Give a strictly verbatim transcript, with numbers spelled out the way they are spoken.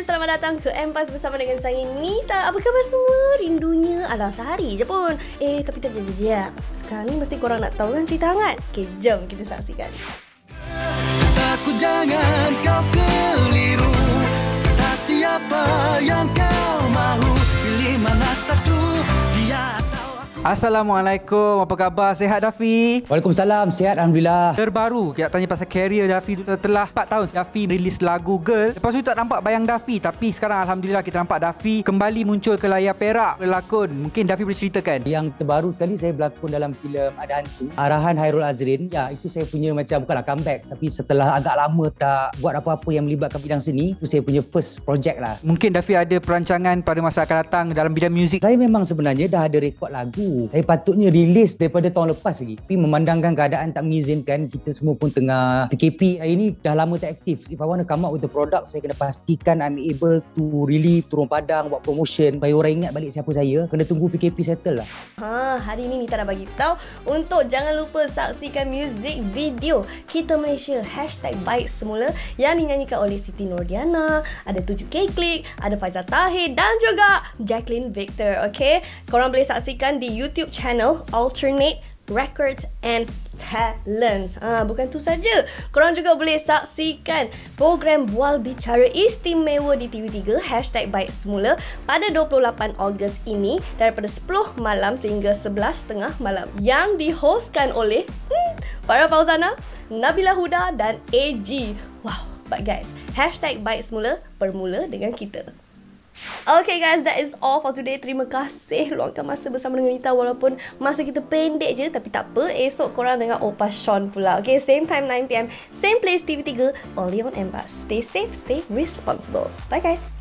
selamat datang ke Empas bersama dengan saya Nita. Apa khabar semua? Rindunya alah sehari je pun. Eh tapi tak jap-jap. Sekarang ni mesti korang nak tahu kan cerita hangat? Okay, jom kita saksikan. Takut jangan kau keliru. Tak siapa yang kau mahu. Pilih mana satu, dia atau aku. Assalamualaikum, apa khabar? Sihat Dafi? Waalaikumsalam, sihat Alhamdulillah. Terbaru, kita tanya pasal career Dafi. Setelah empat tahun Dafi rilis lagu Girl, lepas tu tak nampak bayang Dafi. Tapi sekarang Alhamdulillah kita nampak Dafi kembali muncul ke layar perak berlakon. Mungkin Dafi boleh ceritakan. Yang terbaru sekali saya berlakon dalam filem Ada Hantu, arahan Hairul Azrin. Ya, itu saya punya macam bukanlah comeback, tapi setelah agak lama tak buat apa-apa yang melibatkan bidang seni, itu saya punya first project lah. Mungkin Dafi ada perancangan pada masa akan datang dalam bidang muzik. Saya memang sebenarnya dah ada rekod lagu. Saya patutnya rilis daripada tahun lepas lagi. Tapi memandangkan keadaan tak mengizinkan, kita semua pun tengah P K P. Hari ni dah lama tak aktif. If I want to come out with the product, saya kena pastikan I'm able to really turun padang, buat promotion, supaya orang ingat balik siapa saya. Kena tunggu P K P settle lah. Ha, hari ni Nita nak bagi tahu untuk jangan lupa saksikan music video Kita Malaysia hashtag Baik Semula yang dinyanyikan oleh Siti Nordiana, ada tujuh K Klik, ada Faizal Tahir dan juga Jacqueline Victor. Okay, korang boleh saksikan di YouTube channel Alternate Records and Talents. Ha, bukan tu saja. Korang juga boleh saksikan program Bual Bicara Istimewa di T V tiga hashtag Baik Semula pada dua puluh lapan Ogos ini daripada sepuluh malam sehingga sebelas tiga puluh malam yang dihostkan oleh hmm, Farah Fauzana, Nabila Huda dan A G. Wow, but guys, hashtag Baik Semula bermula dengan kita. Okay guys, that is all for today. Terima kasih luangkan masa bersama dengan Nita. Walaupun masa kita pendek je, tapi tak apa. Esok korang dengan Opa Sean pula. Okay, same time nine p m, same place T V tiga, only on Empas. Stay safe, stay responsible. Bye guys.